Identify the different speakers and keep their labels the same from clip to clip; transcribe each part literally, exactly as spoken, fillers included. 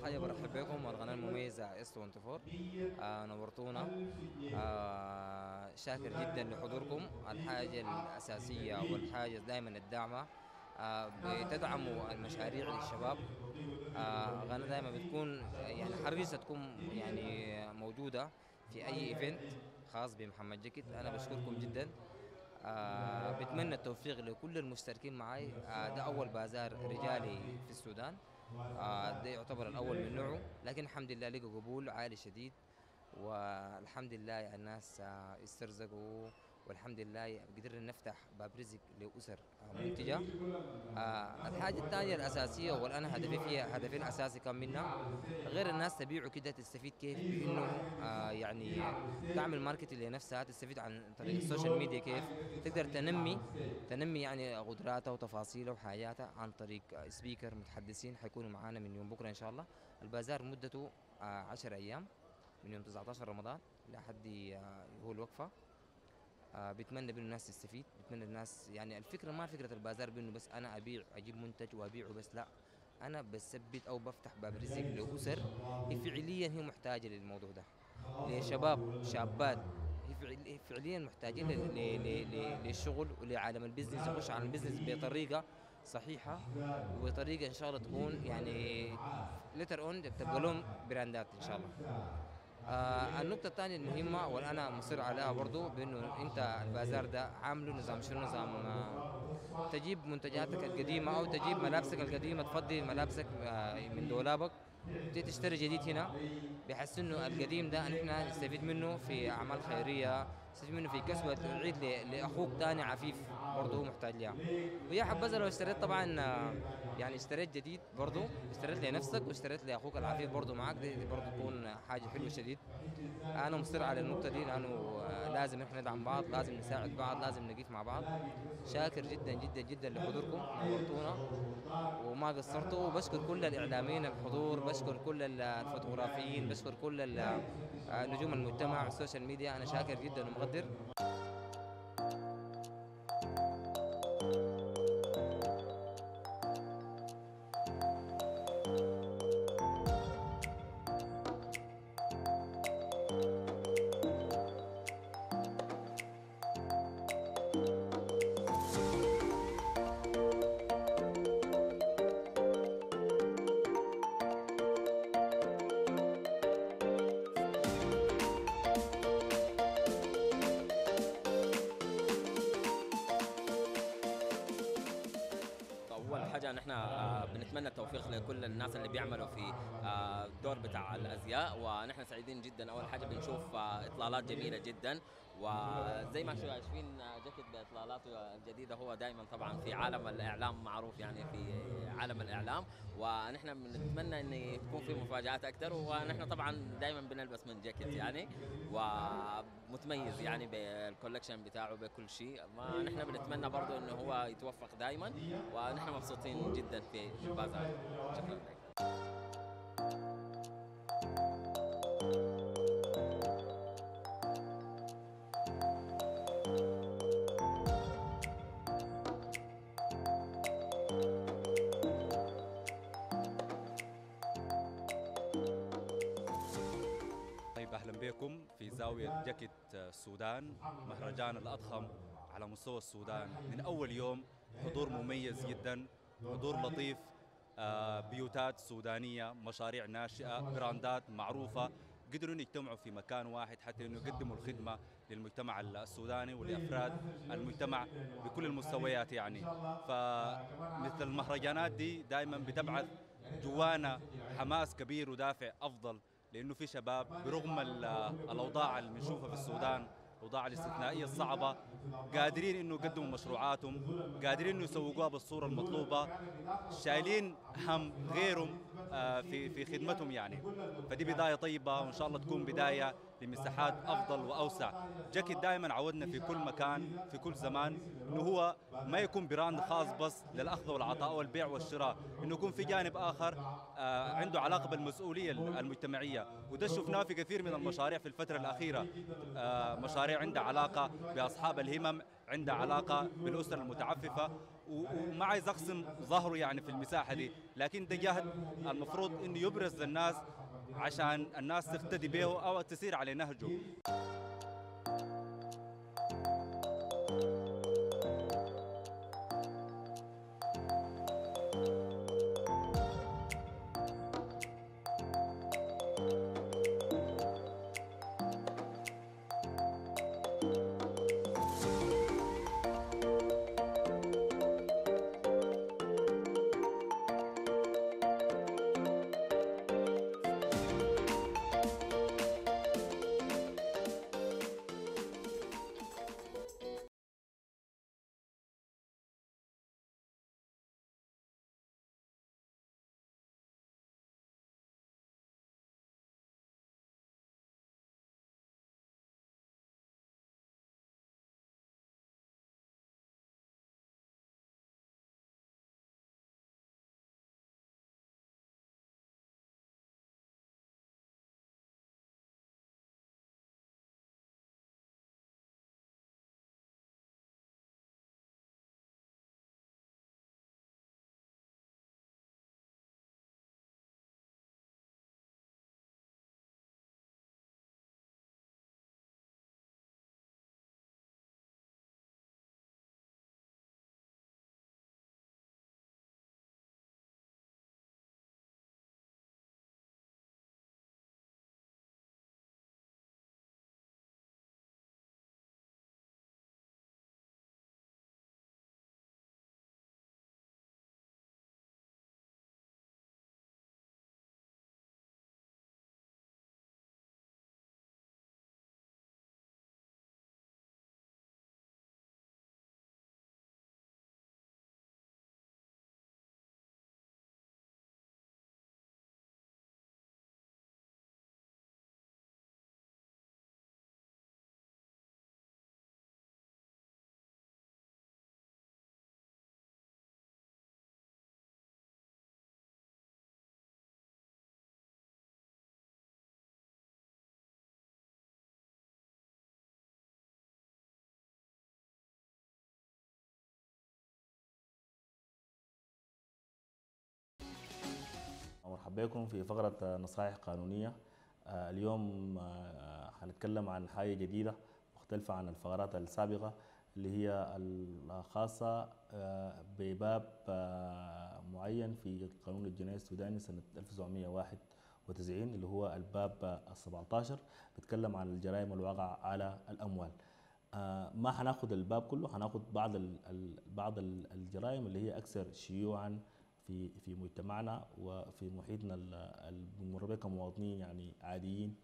Speaker 1: حاجة برحب بكم والقناة المميزة اس أربعة وعشرين. آه نورتونا. آه شاكر جدا لحضوركم. الحاجة الأساسية والحاجة دائما الداعمة، آه بتدعموا المشاريع للشباب. آه قناة دائما بتكون يعني حريصة تكون يعني موجودة في أي ايفنت خاص بمحمد جاكيت. أنا بشكركم جدا. آه بتمنى التوفيق لكل المشتركين معي. آه ده أول بازار رجالي في السودان. آه ده يعتبر الأول من نوعه، لكن الحمد لله لقى قبول عالي شديد، والحمد لله يعني الناس آه استرزقوا، والحمد لله قدرنا نفتح باب رزق لأسر آه منتجة. آه الحاجة الثانية الأساسية والأنا هدفي فيها هدفين أساسي كان منها، غير الناس تبيعوا كده تستفيد كيف بإنه آه يعني تعمل ماركتينج لنفسها، تستفيد عن طريق السوشيال ميديا، كيف تقدر تنمي تنمي يعني قدراتها وتفاصيلها وحاجاتها عن طريق سبيكر متحدثين حيكونوا معانا من يوم بكرة إن شاء الله. البازار مدته آه عشر أيام، من يوم تسعة عشر رمضان لحد آه هو الوقفة. آه بتمنى بانه الناس تستفيد، بتمنى الناس يعني الفكره ما فكره البازار بانه بس انا ابيع اجيب منتج وابيعه بس، لا، انا بثبت او بفتح باب رزق لاسر هي فعليا هي محتاجه للموضوع ده، لشباب شابات هي فعل- هي فعليا محتاجين لل- ل- ل- ل- للشغل ولعالم البزنس، يخش على البزنس بطريقه صحيحه وبطريقه ان شاء الله تكون يعني لتر اون تبقى لهم براندات ان شاء الله. آه النقطة الثانية المهمة واللي أنا مصر عليها برضو، بأنه أنت البازار ده عامله نظام شنو، نظام آه تجيب منتجاتك القديمة أو تجيب ملابسك القديمة، تفضي ملابسك آه من دولابك وتيجي تشتري جديد هنا، بحس انه القديم ده نحن نستفيد منه في اعمال خيريه، نستفيد منه في كسوه العيد ل- لاخوك تاني عفيف برضه هو محتاج لها. ويا حبذا لو اشتريت طبعا آه، يعني اشتريت جديد برضه، اشتريت لنفسك واشتريت لاخوك العفيف برضه معاك، دي, دي برضه تكون حاجه حلوه شديد. انا مصر على النقطه دي لانه آه، لازم احنا ندعم بعض، لازم نساعد بعض، لازم نقف مع بعض. شاكر جدا جدا جدا لحضوركم، نورتونا وما قصرتوا. وبشكر كل الاعلاميين الحضور، بشكر كل ال- الفوتوغرافيين، بشكر كل ال- آه، نجوم المجتمع والسوشيال ميديا. انا شاكر جدا ومقدر.
Speaker 2: اول حاجه نحن آه، بنتمنى التوفيق لكل الناس اللي بيعملوا في آه، الدور بتاع الازياء، ونحن سعيدين جدا. اول حاجه بنشوف آه، اطلالات جميله جدا، وزي ما شايفين آه، جاكيت باطلالاته الجديده، هو دائما طبعا في عالم الاعلام معروف، يعني في عالم الاعلام، ونحن بنتمنى ان تكون في مفاجات اكثر. ونحن طبعا دائما بنلبس من جاكيت يعني، ومتميز يعني بالكولكشن بتاعه بكل شيء. ما نحن بنتمنى برضه انه هو يتوفق دائما، ونحن مبسوطين جدا في البازار. شكرا لك.
Speaker 3: طيب أهلا بكم في زاوية جاكيت السودان، مهرجان الأضخم على مستوى السودان. من أول يوم حضور مميز جدا، حضور لطيف، آه، بيوتات سودانية، مشاريع ناشئة، براندات معروفة قدروا أن يجتمعوا في مكان واحد حتى أنه يقدموا الخدمة للمجتمع السوداني ولأفراد المجتمع بكل المستويات يعني. فمثل المهرجانات دي دائما بتبعث جوانا حماس كبير ودافع أفضل، لانه في شباب برغم ال- الاوضاع اللي بنشوفها في السودان، الاوضاع الاستثنائيه الصعبه، قادرين انه يقدموا مشروعاتهم، قادرين انه يسوقوها بالصوره المطلوبه، شايلين هم غيرهم آه، في في خدمتهم يعني. فدي بدايه طيبه، وان شاء الله تكون بدايه لمساحات افضل واوسع. جاكيت دائما عودنا في كل مكان في كل زمان انه هو ما يكون براند خاص بس للاخذ والعطاء والبيع والشراء، انه يكون في جانب اخر آه، عنده علاقه بالمسؤوليه المجتمعيه، وده شفناه في كثير من المشاريع في الفتره الاخيره. آه، مشاريع عندها علاقه باصحاب الهمم، عندها علاقه بالاسر المتعففه، وما عايز اقسم ظهره يعني في المساحه دي، لكن ده جهد المفروض انه يبرز للناس عشان الناس تقتدي به او تسير على نهجه.
Speaker 4: مرحبا بكم في فقرة نصائح قانونية. آه، اليوم آه، هنتكلم عن حاجة جديدة مختلفة عن الفقرات السابقة، اللي هي الخاصة آه، بباب آه، معين في القانون الجنائي السوداني سنة ألف وتسعمائة وواحد وتسعين، اللي هو الباب السبعة عشر، بيتكلم عن الجرائم الواقعة على الأموال. آه، ما هناخد الباب كله، هناخد بعض ال- ال- بعض ال- الجرائم اللي هي أكثر شيوعا في في مجتمعنا وفي محيطنا اللي بنمر به كمواطنين يعني عاديين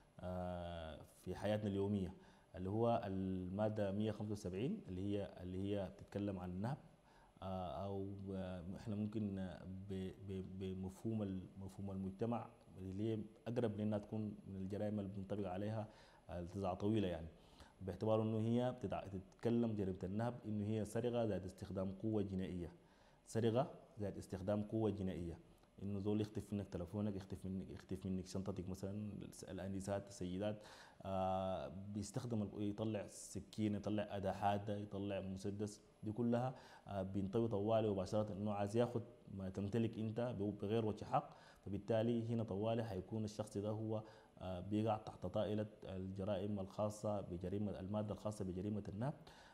Speaker 4: آه، في حياتنا اليوميه، اللي هو الماده مئة وخمسة وسبعين، اللي هي اللي هي بتتكلم عن النهب، آه، او آه، احنا ممكن آه، ب- ب- بمفهوم ال- مفهوم المجتمع اللي هي اقرب لانها تكون من الجرائم اللي بنطبق عليها التزعة طويله، يعني باعتبار انه هي بتتع- بتتكلم جريمه النهب انه هي سرقه ذات استخدام قوه جنائيه، سرقه ذات استخدام قوه جنائيه، انه زول يخطف منك تلفونك، يخطف منك يخطف منك شنطتك مثلا، الانسات السيدات، آه بيستخدم ال- يطلع سكينه، يطلع اداه حاده، يطلع مسدس، دي كلها آه بينطوي طوالي مباشره انه عايز ياخذ ما تمتلك انت بغير وجه حق. فبالتالي هنا طوالي حيكون الشخص ده هو آه بيقع تحت طائله الجرائم الخاصه بجريمه الماده الخاصه بجريمه النهب.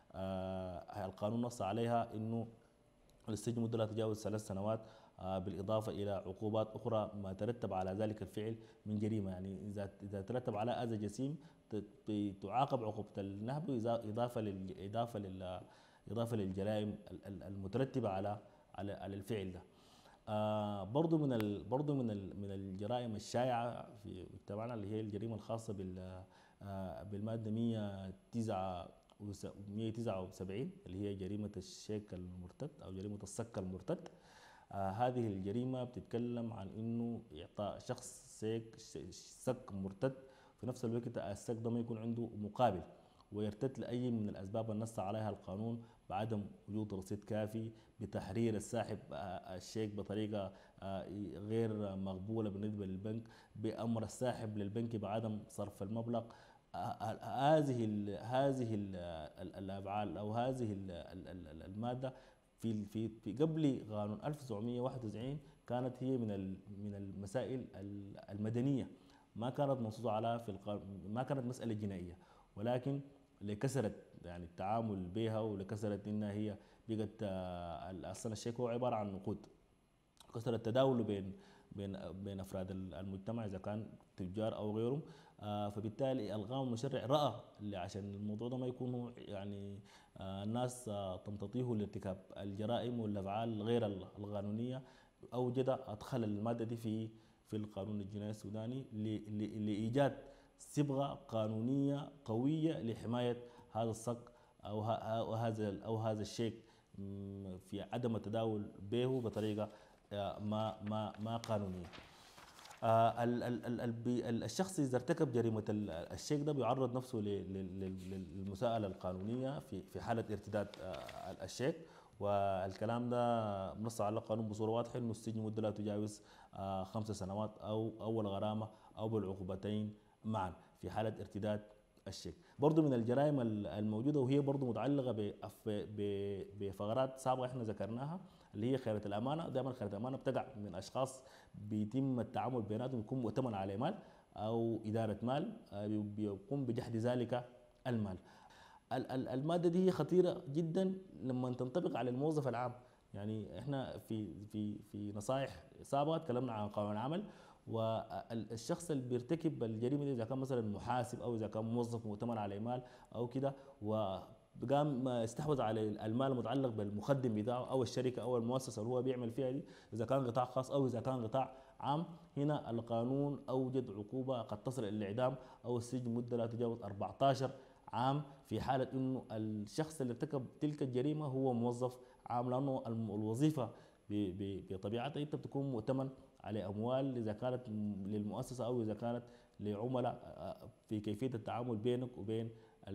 Speaker 4: آه القانون نص عليها انه السجن مدة لا تتجاوز ثلاث سنوات، آه، بالإضافة إلى عقوبات أخرى ما ترتب على ذلك الفعل من جريمة. يعني إذا إذا ترتب على أذى جسيم ت- ت- تعاقب عقوبة النهب، إذا- إضافة لل إضافة لل إضافة للجرائم ال- ال- المترتبة على على على الفعل ده. آه برضو من ال برضو من ال من الجرائم الشائعة في مجتمعنا اللي هي الجريمة الخاصة بال آه بالمادة مئة وتسعة مئة وتسعة وسبعين، اللي هي جريمة الشيك المرتد أو جريمة الصك المرتد. آه هذه الجريمة بتتكلم عن إنه إعطاء شخص سيك ش- صك مرتد في نفس الوقت السك ده ما يكون عنده مقابل، ويرتد لأي من الأسباب النص عليها القانون بعدم وجود رصيد كافي، بتحرير الساحب الشيك بطريقة غير مقبولة بالنسبة للبنك، بأمر الساحب للبنك بعدم صرف المبلغ. هذه ال هذه ال الأفعال أو هذه ال المادة في في في قبل قانون ألف وتسعمئة وواحد وتسعين كانت هي من من المسائل المدنية، ما كانت منصوصة على في ما كانت مسألة جنائية، ولكن لكثرت يعني التعامل بها ولكثرت انها هي بقت اصلا الشيك هو عباره عن نقود، كثر التداول بين بين بين افراد المجتمع اذا كان تجار او غيرهم. فبالتالي الغام المشرع راى عشان الموضوع ده ما يكون يعني الناس تمتطيه لارتكاب الجرائم والافعال غير القانونيه، اوجد ادخل الماده دي في في القانون الجنائي السوداني لايجاد صبغه قانونيه قويه لحمايه هذا الصك او هذا او هذا الشيك في عدم التداول به بطريقه ما ما ما قانونيه. الشخص اذا ارتكب جريمه الشيك ده بيعرض نفسه للمساءله القانونيه في في حاله ارتداد الشيك، والكلام ده منص على القانون بصوره واضحه انه السجن مده لا تجاوز خمس سنوات او او الغرامه او بالعقوبتين معا في حاله ارتداد الشيك. برضه من الجرائم الموجوده وهي برضه متعلقه بفقرات سابقه احنا ذكرناها اللي هي خيانه الامانه. دائما خيانه الامانه بتقع من اشخاص بيتم التعامل بيناتهم، يكون مؤتمن على مال او اداره مال بيقوم بجحد ذلك المال. الماده دي هي خطيره جدا لما تنطبق على الموظف العام. يعني احنا في في في نصائح سابقه تكلمنا عن قانون العمل، والشخص اللي بيرتكب الجريمه دي اذا كان مثلا محاسب او اذا كان موظف مؤتمن على مال او كده وقام استحوذ على المال المتعلق بالمخدم بتاعه او الشركه او المؤسسه اللي هو بيعمل فيها دي، اذا كان قطاع خاص او اذا كان قطاع عام، هنا القانون اوجد عقوبه قد تصل الى الاعدام او السجن مده لا تتجاوز أربعة عشر عام في حاله انه الشخص اللي ارتكب تلك الجريمه هو موظف عام، لانه الوظيفه بطبيعتها انت بتكون مؤتمن على اموال اذا كانت للمؤسسه او اذا كانت لعملاء في كيفيه التعامل بينك وبين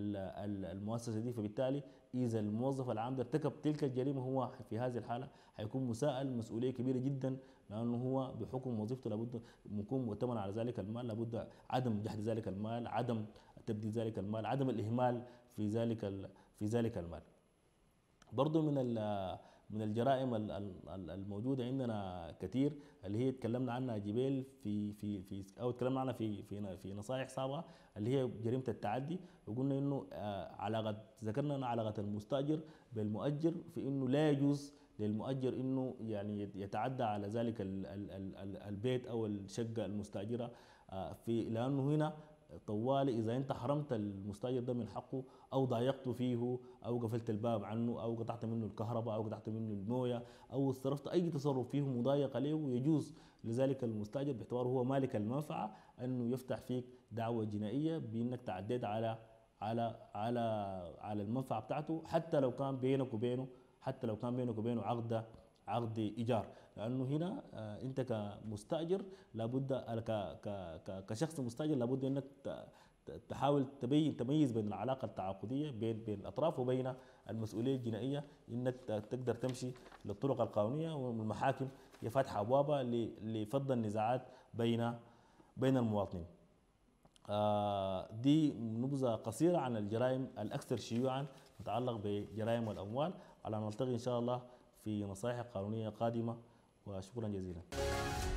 Speaker 4: المؤسسه دي. فبالتالي اذا الموظف العام ده ارتكب تلك الجريمه هو في هذه الحاله حيكون مساءل مسؤوليه كبيره جدا، لانه هو بحكم وظيفته لابد يكون مؤتمن على ذلك المال، لابد عدم جحد ذلك المال، عدم تبديد ذلك المال، عدم الاهمال في ذلك في ذلك المال. برضه من من الجرائم الموجوده عندنا كثير اللي هي تكلمنا عنها جبال في في في او تكلمنا عنها في في في نصائح سابقه اللي هي جريمه التعدي، وقلنا انه علاقه ذكرنا علاقه المستاجر بالمؤجر في انه لا يجوز للمؤجر انه يعني يتعدى على ذلك البيت او الشقه المستاجره، في لانه هنا طوالي اذا انت حرمت المستاجر ده من حقه او ضايقته فيه او قفلت الباب عنه او قطعت منه الكهرباء او قطعت منه المويه او صرفت اي تصرف فيه مضايقه له، يجوز لذلك المستاجر باعتباره هو مالك المنفعه انه يفتح فيك دعوه جنائيه بانك تعديت على على على على المنفعه بتاعته، حتى لو كان بينك وبينه حتى لو كان بينك وبينه عقد عقد ايجار، لانه هنا انت كمستاجر لابد كشخص مستاجر لابد انك تحاول تبين تميز بين العلاقه التعاقديه بين بين الاطراف وبين المسؤوليه الجنائيه، انك تقدر تمشي للطرق القانونيه، والمحاكم هي فاتحه ابوابها لفض النزاعات بين بين المواطنين. دي نبذه قصيره عن الجرائم الاكثر شيوعا تتعلق بجرائم الاموال. على نلتقي ان شاء الله في نصائح قانونيه قادمه، وشكرا جزيلا.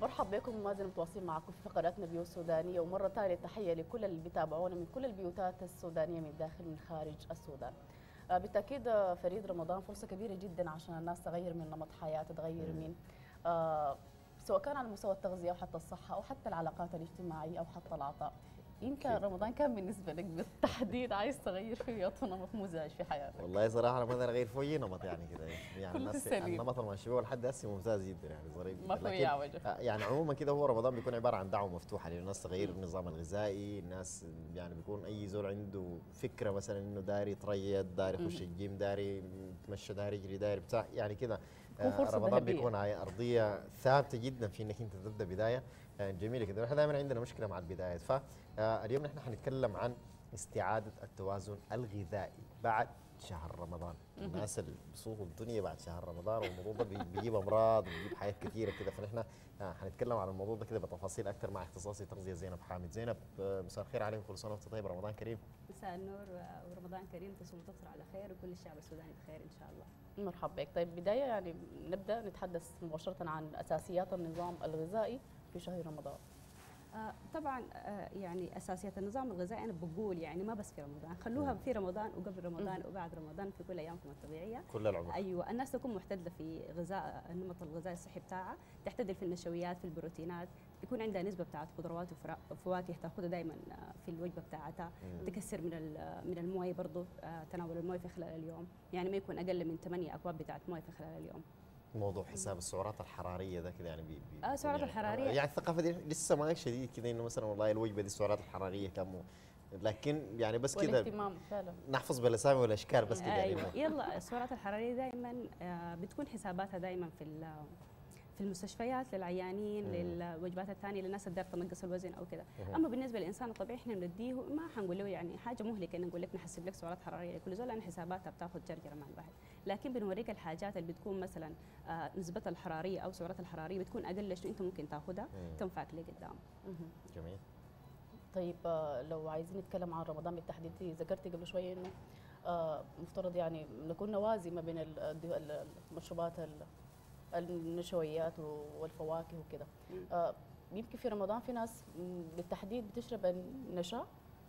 Speaker 5: مرحبا بكم، ما زلنا متواصلين معكم في فقراتنا بيوت سودانيه، ومره ثانيه تحيه لكل اللي بيتابعونا من كل البيوتات السودانيه من داخل من خارج السودان. بالتاكيد فريد، رمضان فرصه كبيره جدا عشان الناس تغير من نمط حياه، تغير من آه سواء كان على مستوى التغذيه او حتى الصحه او حتى العلاقات الاجتماعيه او حتى العطاء. انت رمضان كان بالنسبه لك بالتحديد عايز تغير فيه يعطي نمط مزعج في حياتك؟
Speaker 6: والله صراحه انا ما اقدر اغير فيه نمط يعني كده، يعني
Speaker 5: كل
Speaker 6: الناس
Speaker 5: سليم.
Speaker 6: النمط اللي ماشي بيه لحد هسه ممتاز جدا يعني ظريف
Speaker 5: ما
Speaker 6: جدا.
Speaker 5: في
Speaker 6: لكن
Speaker 5: عوجه.
Speaker 6: آه، يعني عموما كده هو رمضان بيكون عباره عن دعوه مفتوحه للناس تغير النظام الغذائي، الناس يعني بيكون اي زول عنده فكره مثلا انه داري يتريض، داري يخش الجيم، داري يتمشى، داري يجري، داري بتاع يعني كده.
Speaker 5: تكون فرصة
Speaker 6: رمضان
Speaker 5: ذهبية.
Speaker 6: بيكون على ارضيه ثابته جدا في انك انت تبدا بدايه يعني جميله كده. نحن دائما عندنا مشكله مع البدايات، فاليوم نحن حنتكلم عن استعاده التوازن الغذائي بعد شهر رمضان. الناس اللي بيصوصوا الدنيا بعد شهر رمضان، والموضوع ده بي- بيجيب امراض وبيجيب حاجات كثيره كده، فنحن حنتكلم عن الموضوع ده كده بتفاصيل اكثر مع اختصاصي تغذيه زينب حامد. زينب، آه، مساء الخير عليكم، كل سنه وانت طيب، رمضان كريم.
Speaker 7: مساء النور ورمضان كريم، تصوم وتفطر على خير وكل الشعب السوداني بخير ان شاء الله.
Speaker 5: مرحبا بك. طيب بدايه يعني نبدا نتحدث مباشره عن اساسيات النظام الغذائي في شهر رمضان.
Speaker 7: آه طبعا آه يعني اساسيات النظام الغذائي انا بقول يعني ما بس في رمضان، خلوها في رمضان وقبل رمضان وبعد رمضان في كل ايامكم الطبيعيه.
Speaker 6: كل العمر.
Speaker 7: ايوه، الناس تكون محتده في غذاء النمط الغذائي الصحي بتاعها، تحتدل في النشويات، في البروتينات، يكون عندها نسبه بتاعت خضروات وفواكه تاخذها دائما في الوجبه بتاعتها، تكسر من من المويه برضه، آه تناول المويه في خلال اليوم، يعني ما يكون اقل من ثمانية اكواب بتاعت مويه في خلال اليوم.
Speaker 6: موضوع حساب السعرات الحراريه ده كده يعني بي بي
Speaker 7: اه السعرات
Speaker 6: يعني
Speaker 7: الحراريه
Speaker 6: يعني الثقافه دي لسه ما شديد كده، انه مثلا والله الوجبه دي السعرات الحراريه كم، لكن يعني بس كده
Speaker 5: والاهتمام فعلا
Speaker 6: نحفظ بالاسامي والاشكال بس كده يعني.
Speaker 7: أيوة. يلا السعرات الحراريه دائما آه بتكون حساباتها دائما في في المستشفيات للعيانين، للوجبات الثانيه للناس اللي دايره تنقص الوزن او كده. اما بالنسبه للانسان الطبيعي احنا بنديه، ما حنقول له يعني حاجه مهلكه ان نقول لك نحسب لك سعرات حراريه كل زول، لان حساباتها بتاخذ جرجره مع الواحد، لكن بنوريك الحاجات اللي بتكون مثلا آه نسبتها الحراريه او سعراتها الحراريه بتكون اقل، شنو انت ممكن تاخذها تنفعك لقدام.
Speaker 6: جميل.
Speaker 5: طيب لو عايزين نتكلم عن رمضان بالتحديد، ذكرتي قبل شويه انه آه مفترض يعني نكون نوازي ما بين المشروبات النشويات والفواكه وكده. آه يمكن في رمضان في ناس بالتحديد بتشرب النشا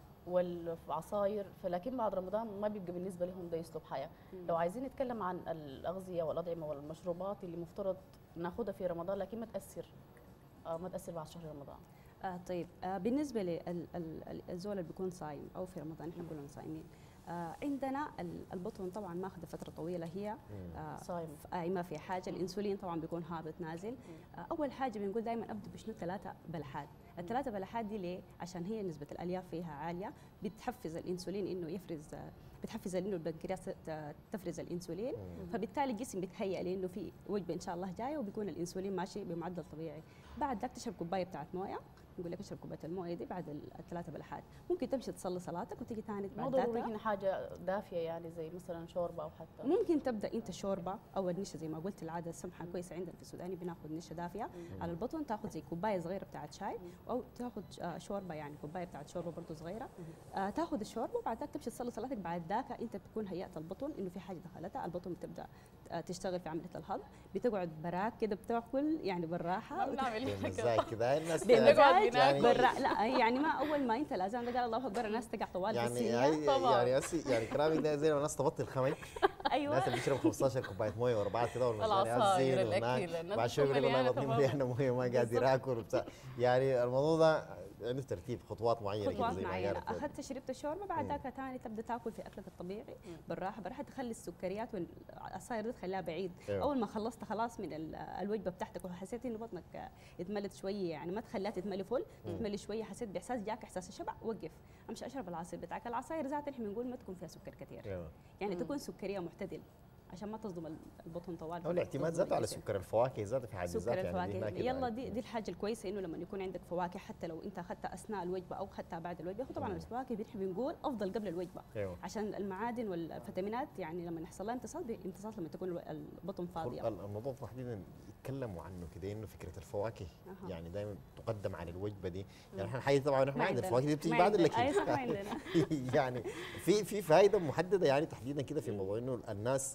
Speaker 5: والعصاير، فلكن بعد رمضان ما بيبقى بالنسبه لهم ده اسلوب حياه. لو عايزين نتكلم عن الاغذيه والاطعمه والمشروبات اللي مفترض ناخذها في رمضان لكن ما تاثر آه ما تاثر بعد شهر رمضان.
Speaker 7: آه طيب آه بالنسبه للزول اللي بيكون صايم او في رمضان احنا كلنا صايمين، آه عندنا البطن طبعا ماخذه فتره طويله هي آه
Speaker 5: صايم،
Speaker 7: اي ما في حاجه. الانسولين طبعا بيكون هابط نازل. آه اول حاجه بنقول دائما ابدا بشنو ثلاثه بلحات. الثلاثه بلحات دي ليه؟ عشان هي نسبه الالياف فيها عاليه، بتحفز الانسولين انه يفرز، آه بتحفز انه البنكرياس تفرز الانسولين، فبالتالي الجسم بيتهيأ لانه في وجبه ان شاء الله جايه وبيكون الانسولين ماشي بمعدل طبيعي. بعد ذاك تشرب كوبايه بتاعت مويه، نقول لك اشرب كوبايه المويه دي بعد الثلاثه بلحات. ممكن تمشي تصلي صلاتك وتيجي ثاني
Speaker 5: ما
Speaker 7: بعد
Speaker 5: ضروري هنا حاجه دافيه يعني زي مثلا شوربه او حتى
Speaker 7: ممكن تبدا انت شوربه او النشا زي ما قلت. العاده السمحه كويسه عندنا في السوداني، بناخذ نشا دافيه على البطن، تاخذ زي كوبايه صغيره بتاعت شاي او تاخذ شوربه يعني كوبايه بتاعت شوربه برضه صغيره. آه تاخذ الشوربه وبعد ذاك تمشي تصلي صلاتك. بعد ذاك انت بتكون هيأت البطن انه في حاجه دخلتها، البطن بتبدا تشتغل في عمليه الهضم، بتقعد براك كده بتاكل يعني بالراحه
Speaker 6: ازاي كده الناس
Speaker 7: بالراحه. لا يعني ما اول ما انت الاذان ده قال الله اكبر الناس تقع طوال
Speaker 6: يعني
Speaker 7: في
Speaker 6: يعني يعني أسي يعني كلامك ده زي ما الناس تبطل خمج.
Speaker 7: ايوه
Speaker 6: الناس اللي بيشربوا خمسطاشر كوبايه مويه ورا بعض كده
Speaker 5: العصاير الاكل
Speaker 6: بعد شويه يقول والله بطني مليانه مويه ما قادر اكل وبتاع. يعني الموضوع ده عنده ترتيب خطوات معينه
Speaker 7: خطوات
Speaker 6: زي ما
Speaker 7: معينه.
Speaker 6: قالت.
Speaker 7: اخذت شربت الشوربه بعد ذاك ثاني تبدا تاكل في اكلك الطبيعي بالراحه بالراحه، تخلي السكريات والعصاير دي تخليها بعيد.
Speaker 6: أيوه.
Speaker 7: اول ما خلصت خلاص من الوجبه بتاعتك وحسيت انه بطنك اتملت شويه، يعني ما تخليها تتملي فل، تتملي شويه، حسيت باحساس جاك احساس الشبع، وقف امشي اشرب العصير بتاعك. العصاير ذاتها احنا بنقول ما تكون فيها سكر كثير.
Speaker 6: أيوه.
Speaker 7: يعني تكون سكريه معتدل عشان ما تصدم البطن طوال.
Speaker 6: او الاعتماد ذاته على سكر الفواكه ذاته في حد ذاته.
Speaker 7: سكر الفواكه
Speaker 6: يعني
Speaker 7: يلا دي دي الحاجه الكويسه، انه لما يكون عندك فواكه حتى لو انت اخذتها اثناء الوجبه او اخذتها بعد الوجبه، طبعا الفواكه بنحب نقول افضل قبل الوجبه.
Speaker 6: أيوه.
Speaker 7: عشان المعادن والفيتامينات يعني لما يحصل لها امتصاص امتصاص لما تكون البطن فاضيه.
Speaker 6: الموضوع تحديدا يتكلموا عنه كده انه فكره الفواكه أه. يعني دايما تقدم على الوجبه دي. يعني احنا حقيقه طبعا احنا عندنا الفواكه دي بتيجي بعد الاكل.
Speaker 7: عندنا
Speaker 6: يعني في في فائده محدده يعني تحديدا كده في موضوع انه الناس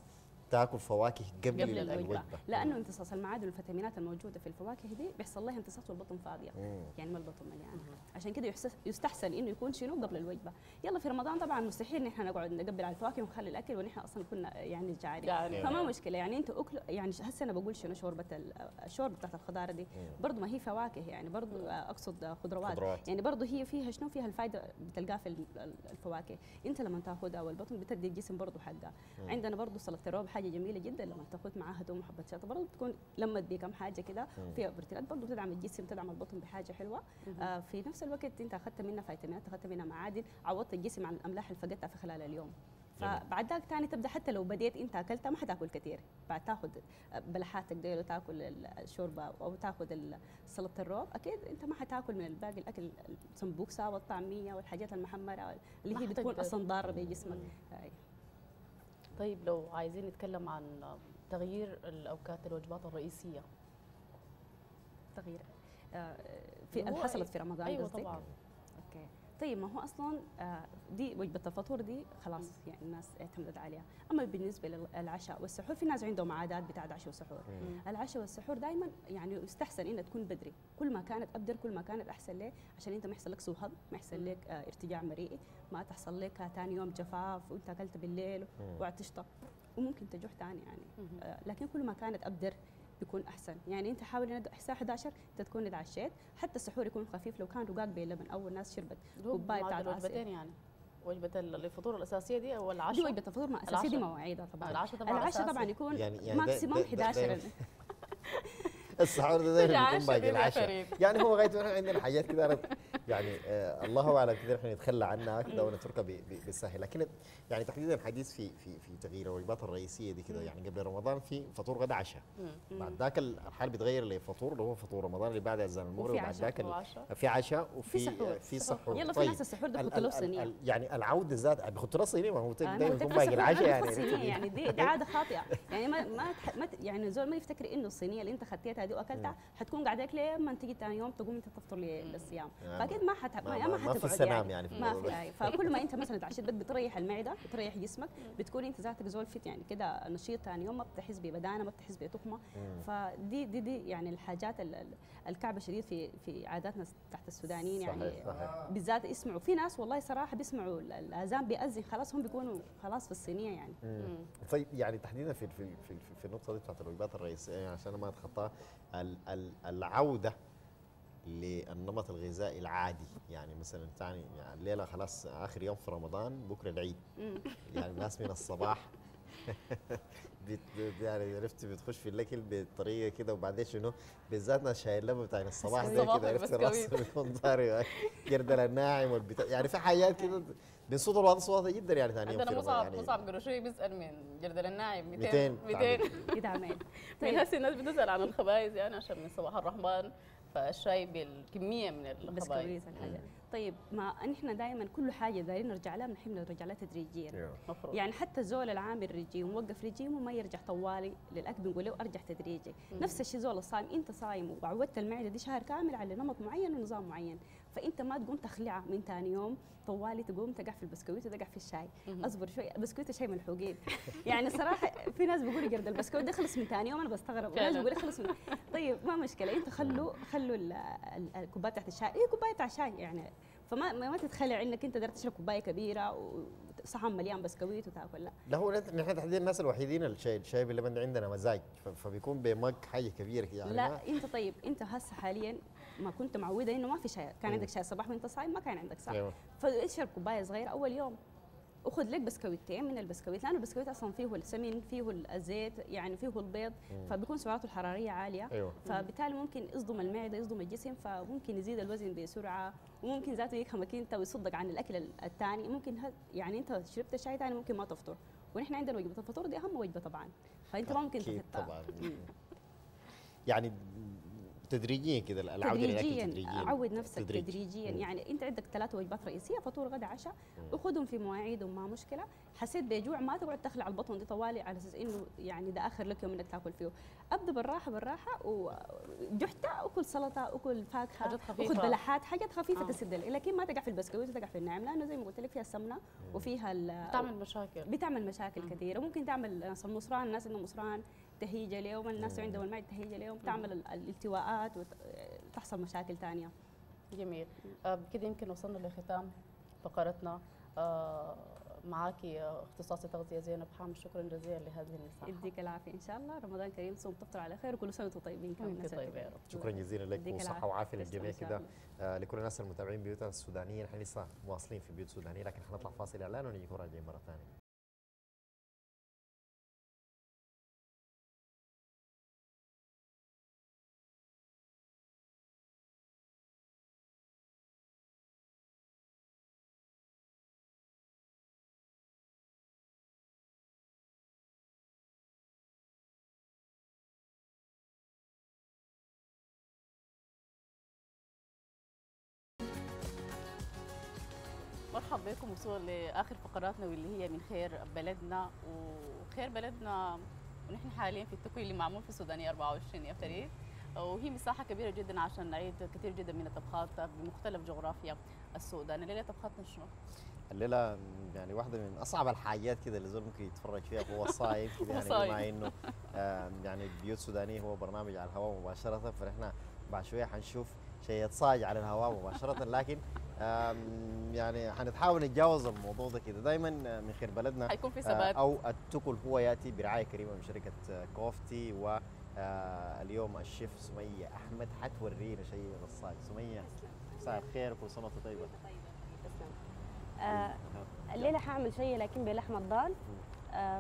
Speaker 6: تاكل فواكه قبل,
Speaker 7: قبل
Speaker 6: الوجبه,
Speaker 7: الوجبه لانه امتصاص المعادن والفيتامينات الموجوده في الفواكه دي بيحصل لها امتصاص والبطن فاضيه
Speaker 6: مم.
Speaker 7: يعني ما البطن مليان. عشان كده يحس- يستحسن انه يكون شنو قبل الوجبه. يلا في رمضان طبعا مستحيل ان احنا نقعد نقبل على الفواكه ونخلي الاكل ونحن اصلا كنا يعني جعانين،
Speaker 5: جعانين.
Speaker 7: فما مشكله يعني انتوا اكلوا. يعني هسه انا بقول شنو شوربه ال- الشوربه بتاعت الخضار دي برضه ما هي فواكه يعني برضه اقصد خضروات,
Speaker 6: خضروات.
Speaker 7: يعني برضه هي فيها شنو فيها الفائده بتلقاها في ال- ال- الفواكه. انت لما تاخذها والبطن بتدي الجسم برضه حقها. عندنا برضه سلطه الروب حاجه جميله جدا لما تاخذ معاها توم وحبه شطه برضه بتكون لمت بكم حاجه كده فيها بروتينات برضه بتدعم الجسم بتدعم البطن بحاجه حلوه. آه في نفس الوقت انت اخذت منها فيتامينات اخذت منها معادن عوضت الجسم عن الاملاح اللي فقدتها في خلال اليوم. فبعد ذاك ثاني تبدا حتى لو بديت انت اكلتها ما حتاكل كثير بعد تاخذ بلحاتك ديل وتاكل الشوربه او تاخذ سلطه الروب اكيد انت ما حتاكل من باقي الاكل السمبوكسه والطعميه والحاجات المحمره اللي
Speaker 5: ما
Speaker 7: هي بتكون
Speaker 5: حتقدر.
Speaker 7: اصلا ضاره بجسمك. أي.
Speaker 5: طيب لو عايزين نتكلم عن تغيير الاوقات الوجبات الرئيسيه.
Speaker 7: تغيير آه، في
Speaker 5: هو
Speaker 7: حصلت في رمضان
Speaker 5: ايوه
Speaker 7: قصدك؟
Speaker 5: طبعا.
Speaker 7: اوكي طيب ما هو اصلا آه، دي وجبه الفطور دي خلاص يعني الناس اعتمدت عليها. اما بالنسبه للعشاء والسحور في ناس عندهم عادات بتاع العشاء والسحور. العشاء والسحور دائما يعني يستحسن انها تكون بدري، كل ما كانت ابدر كل ما كانت احسن ليه عشان انت ما يحصل لك سوء هضم ما يحصل لك آه، ارتجاع مريئي ما تحصل لك ثاني يوم جفاف وانت اكلت بالليل وقعدت تشطب وممكن تجوع ثاني يعني. آه، لكن كل ما كانت ابدر بيكون احسن. يعني انت حاول انك الساعه إحدى عشر انت تكون اتعشيت حتى السحور يكون خفيف لو كان رقاق باللبن او الناس شربت كوبايه بتاعت عصير.
Speaker 5: وجبتين يعني وجبه الفطور الاساسيه دي او
Speaker 7: دي
Speaker 5: العشاء.
Speaker 7: وجبه الفطور ما اساسي دي مواعيدها طبعا.
Speaker 5: العشاء طبعا
Speaker 7: العشاء
Speaker 5: أساسي.
Speaker 7: طبعا يكون
Speaker 6: يعني- يعني ده-
Speaker 7: ماكسيموم
Speaker 6: ده- ده-
Speaker 7: إحدى عشر.
Speaker 6: السحور ده دايما
Speaker 5: العشاء
Speaker 6: بيكون باقي
Speaker 5: كده
Speaker 6: العشاء.
Speaker 5: قريب.
Speaker 6: يعني هو لغايه احنا عندنا حاجات كده أنا- يعني آه الله اعلم كده احنا نتخلى عنها كده ونتركها ب- ب- بالسهل. لكن يعني تحديدا الحديث في في في تغيير الوجبات الرئيسيه دي كده يعني قبل رمضان في فطور غدا عشاء. بعد ذاك الحال بيتغير لفطور اللي هو فطور رمضان اللي بعد اذان المغرب
Speaker 7: وفي
Speaker 6: وبعد
Speaker 7: عشاء
Speaker 6: ذاك ال-
Speaker 5: وعشاء.
Speaker 6: في عشاء
Speaker 7: في
Speaker 6: وفي
Speaker 7: سحور.
Speaker 6: في سحور.
Speaker 7: يلا في
Speaker 6: طيب
Speaker 7: ناس السحور ده
Speaker 6: ال-
Speaker 7: بيحطوا له
Speaker 6: ال- ال-
Speaker 7: صينيه.
Speaker 6: ال- يعني العوده ذات بيحطوا له صينيه ما هو
Speaker 7: أنا
Speaker 6: دايما
Speaker 7: قلت
Speaker 6: يكون
Speaker 7: لك
Speaker 6: باقي
Speaker 7: السحور
Speaker 6: العشاء
Speaker 7: أنا
Speaker 6: يعني
Speaker 7: بحط صينية، يعني دي, دي عاده خاطئه. يعني ما ما, تح- ما ت- يعني زول ما يفتكر انه الصينيه اللي انت خدتها دي واكلتها حتكون قاعده لك لما تيجي ثاني يوم تقوم انت تفطر لي- للصيام.
Speaker 6: يعني
Speaker 7: فاكيد ما حت
Speaker 6: ما-
Speaker 7: ما,
Speaker 6: ما-
Speaker 7: ما
Speaker 6: ما في
Speaker 7: حتقعد
Speaker 6: سلام
Speaker 7: يعني,
Speaker 6: يعني في
Speaker 7: ما
Speaker 6: الموضوع
Speaker 7: في
Speaker 6: ده.
Speaker 7: أي. فكل ما انت مثلا تعشيت بت- بتريح المعده بتريح جسمك بتكون انت ذاتك زول فت يعني كده نشيط ثاني يوم ما بتحس ببدانه ما بتحس بتخمه. فدي دي دي يعني الحاجات ال- ال- الكعبه شديد في في عاداتنا تحت السودانيين يعني
Speaker 6: صحيح، صحيح.
Speaker 7: بالذات يسمعوا في ناس والله صراحه بيسمعوا ال- الاذان بيأذن خلاص هم بيكونوا خلاص في الصينيه يعني.
Speaker 6: مم. طيب يعني تحديدا في في في, في النقطه دي بتاعت الوجبات الرئيسيه يعني عشان ما اتخطاها ال- ال- العوده للنمط الغذائي العادي يعني مثلا ثاني يعني الليله خلاص اخر يوم في رمضان بكره العيد يعني الناس من الصباح بت بت- يعني عرفت بتخش في الاكل بطريقه كده وبعدين شنو بالذات ناس شاي اللبن بتاع الصباح ده
Speaker 5: الصباح
Speaker 6: كده عرفت
Speaker 5: البسكويت.
Speaker 6: الراس بيكون طاري جردل الناعم والبتاع يعني في حاجات كده بنصوت الواضح واضح جدا يعني ثاني يوم في
Speaker 5: عندنا
Speaker 6: رمضان
Speaker 5: مصعب
Speaker 6: يعني
Speaker 5: مصعب قبل شوي بيسال من جردل الناعم
Speaker 6: مئتين
Speaker 5: مئتين
Speaker 7: كده عمال.
Speaker 5: من هسه الناس بتسال عن الخبائز يعني عشان من صباح الرحمن فالشاي بالكميه من الخبائز.
Speaker 7: بسكويت الحاجه. طيب ما نحن دائما كل حاجه دايرين نرجع لها بنحب نرجع لها تدريجيا.
Speaker 6: أيوه.
Speaker 5: مفروض.
Speaker 7: يعني حتى الزول العامل رجيم وموقف رجيمه ما يرجع طوالي للاكل بنقول له ارجع تدريجي. نفس الشيء زول الصايم انت صايم وعودت المعده دي شهر كامل على نمط معين ونظام معين فانت ما تقوم تخلعها من ثاني يوم طوالي تقوم تقع في البسكويت وتقع في الشاي. اصبر شوي بسكويت وشاي ملحوقين. يعني صراحه في ناس بيقولوا جرد البسكويت ده خلص من ثاني يوم انا بستغرب وناس
Speaker 5: فعلاً.
Speaker 7: بيقولوا خلص من طيب ما مشكله انتوا خلوا خلوا ال- ال- الكوبايه تحت الشاي هي كوبايه تاع شاي يعني فما ما ما تتخلع انك انت قدرت تشرب كوبايه كبيره وصحن مليان بسكويت وتاكل لا.
Speaker 6: لا هو نحن نحن تحديدا الناس الوحيدين الشاي الشاي باللبن ده عندنا مزاج ف- فبيكون بمج حاجه كبيره يعني ما-
Speaker 7: لا انت طيب انت هسه حاليا ما كنت معوده انه ما في شاي كان عندك شاي الصباح وانت صايم ما كان عندك صح
Speaker 6: أيوة.
Speaker 7: فاشرب كوبايه صغيره اول يوم وخذ لك بسكويتين من البسكويت لانه البسكويت اصلا فيه السمن فيه الزيت يعني فيه البيض فبيكون سعراته الحراريه عاليه
Speaker 6: أيوة.
Speaker 7: فبالتالي ممكن يصدم المعده يصدم الجسم فممكن يزيد الوزن بسرعه وممكن ذاته يكهمك انت ويصدق عن الاكل الثاني ممكن ه- يعني انت شربت شاي ثاني ممكن ما تفطر ونحن عندنا وجبه الفطور دي اهم وجبه طبعا فانت ما ممكن
Speaker 6: أكيد
Speaker 7: تفطر
Speaker 6: طبعا يعني تدريجيا كده العوده للاكل
Speaker 7: تدريجيا
Speaker 6: تدريجيا
Speaker 7: عود نفسك
Speaker 6: تدريج.
Speaker 7: تدريجيا
Speaker 6: مم.
Speaker 7: يعني انت عندك ثلاث وجبات رئيسيه فطور غدا عشاء
Speaker 6: مم.
Speaker 7: وخذهم في مواعيدهم ما مشكله. حسيت بجوع ما تقعد تخلع البطن دي طوالي على اساس انه يعني ده اخر لك يوم انك تاكل فيه. ابدا بالراحه بالراحه وجحت اكل سلطه اكل فاكهه
Speaker 5: حاجات خفيفة.
Speaker 7: اخذ بلحات حاجات خفيفه
Speaker 5: آه.
Speaker 7: تسد لي، لكن ما تقع في البسكويت وتقع في النعم لانه زي ما قلت لك فيها السمنه وفيها ال-
Speaker 5: بتعمل مشاكل.
Speaker 7: بتعمل مشاكل
Speaker 5: مم.
Speaker 7: كثيره. ممكن تعمل ناس المصران، الناس انه مصران تهيج اليوم، الناس عندهم المعده تهيج اليوم، تعمل ال- الالتواءات وتحصل مشاكل ثانيه.
Speaker 5: جميل. آه، بكده يمكن وصلنا لختام فقرتنا. آه، معاكي آه، اختصاصي تغذيه زينب حامد، شكرا جزيلا لهذه المساحه.
Speaker 7: يديك العافيه ان شاء الله، رمضان كريم، صوم تفطر على خير وكل سنه وانتم طيبين كمان.
Speaker 5: وانت طيبه يا رب.
Speaker 6: شكرا جزيلا لك
Speaker 7: يديك
Speaker 6: وصحه
Speaker 7: العافية.
Speaker 6: وعافيه
Speaker 7: تسلم
Speaker 6: للجميع
Speaker 7: إن شاء
Speaker 6: كده.
Speaker 7: الله.
Speaker 6: آه لكل الناس المتابعين بيوتنا السودانيه، نحن لسه مواصلين في بيوت سودانيه لكن حنطلع فاصل اعلان ونجيكم راجعين مره ثانيه.
Speaker 5: مرحبا بكم. وصول لاخر فقراتنا واللي هي من خير بلدنا، وخير بلدنا ونحن حاليا في التكوين اللي معمول في السودانيه أربعة وعشرين يا فريد، وهي مساحه كبيره جدا عشان نعيد كثير جدا من الطبخات بمختلف جغرافيا السودان. الليله طبختنا شنو؟
Speaker 6: الليله يعني واحده من اصعب الحاجات كده اللي زول ممكن يتفرج فيها هو الصايم كده، يعني
Speaker 5: صايم.
Speaker 6: بما انه آه يعني بيوت سودانيه هو برنامج على الهواء مباشره، فنحن بعد شويه حنشوف شيء صاج على الهواء مباشره، لكن آم، يعني حنتحاول نتجاوز الموضوع ده كده. دايما من خير بلدنا
Speaker 5: حيكون في
Speaker 6: آه،
Speaker 5: ثبات.
Speaker 6: او التكل هو ياتي برعايه كريمه من شركه آه، كوفتي، واليوم الشيف سميه احمد حتورينا شيء غصاج. سميه مساء الخير وكل سنه وانت طيبه.
Speaker 8: تسلم. آه الليله حاعمل شيء لكن بلحمه الضال. آه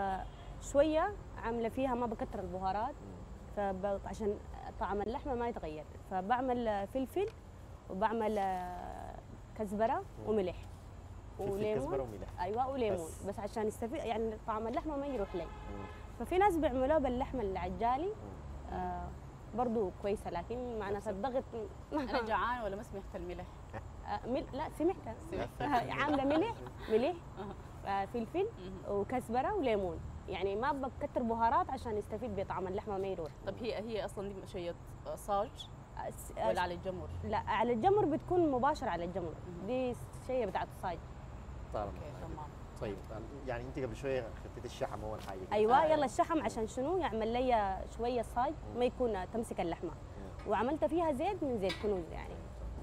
Speaker 8: فشويه عامله فيها ما بكتر البهارات فعشان طعم اللحمه ما يتغير، فبعمل فلفل وبعمل آه، كزبره وملح
Speaker 6: فلفل كزبره وملح.
Speaker 7: ايوه وليمون
Speaker 6: بس.
Speaker 7: بس, بس عشان يستفيد يعني طعم اللحمه ما يروح لي. ففي ناس بيعملوه باللحمه العجالي آه برضو كويسه، لكن مع ناس الضغط
Speaker 5: انا جعان ولا ما سمحت الملح؟
Speaker 7: آه مل... لا سمعتها
Speaker 5: سمعتها.
Speaker 7: عامله ملح ملح آه فلفل وكزبره وليمون، يعني ما بكتر بهارات عشان يستفيد بطعم اللحمه ما يروح.
Speaker 5: طب هي هي اصلا دي شيء صاج
Speaker 7: آه، س- آه،
Speaker 5: ولا على الجمر؟
Speaker 7: لا على الجمر بتكون مباشر على الجمر، دي شيء بتاعت الصاج.
Speaker 6: طالما
Speaker 5: اوكي تمام.
Speaker 6: طيب يعني انت قبل شويه خدت الشحم اول حاجه كده.
Speaker 7: ايوه
Speaker 5: آه.
Speaker 7: يلا الشحم عشان شنو يعمل لي شويه صاج ما يكون تمسك اللحمه، وعملت فيها زيت من زيت كنوز يعني.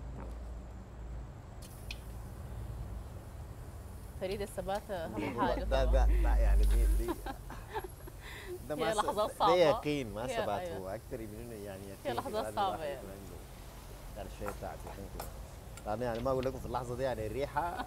Speaker 5: فريد الثبات اهم حاجه
Speaker 6: ده
Speaker 5: طبعاً.
Speaker 6: ده ده يعني دي دي ده
Speaker 5: هي
Speaker 6: س-
Speaker 5: لحظات
Speaker 6: ده
Speaker 5: صعبة.
Speaker 6: يقين ما
Speaker 5: هي-
Speaker 6: ثبات،
Speaker 5: أيوة.
Speaker 6: هو اكثر من انه يعني يقين
Speaker 5: هي لحظات
Speaker 6: لازم
Speaker 5: صعبة
Speaker 6: الواحد
Speaker 5: يعني.
Speaker 6: يكون عنده يعني شويه بتاعت يقين كده. لانه يعني ما اقول لكم في اللحظه دي يعني الريحه